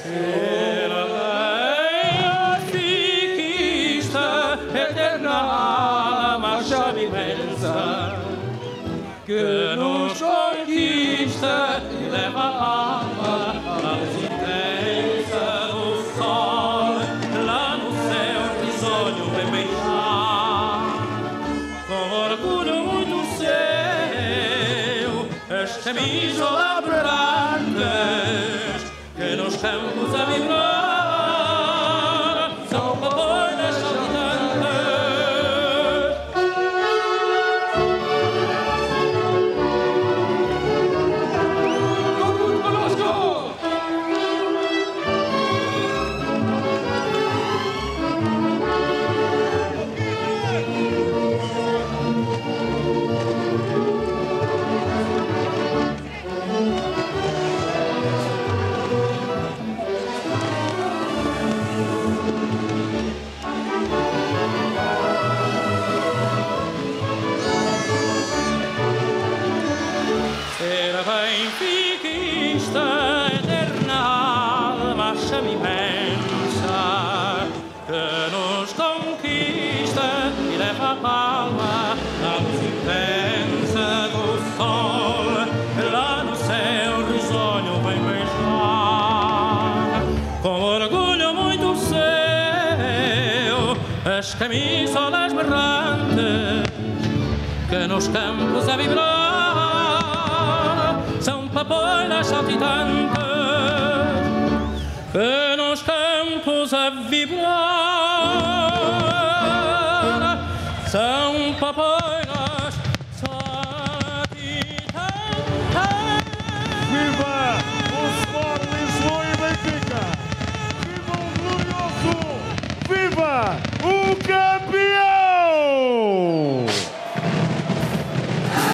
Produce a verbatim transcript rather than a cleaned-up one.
Era lei fiquista eterna marcha immensa que nos conquista e leva a alma à luz intensa do sol. Lá no céu risonho vem beijar com orgulho muito seu as camisolas brancas que nos campos a vibrar são papoilas saltitantes. Tudo conosco! Era benfiquista eternal marcha imensa que nos conquista e leva a palma à luz intensa do sol. Lá no céu risonho vem beijar com orgulho muito seu as camisolas berrantes que nos campos a vibrar são papoilas saltitantes que nos campos a vibrar.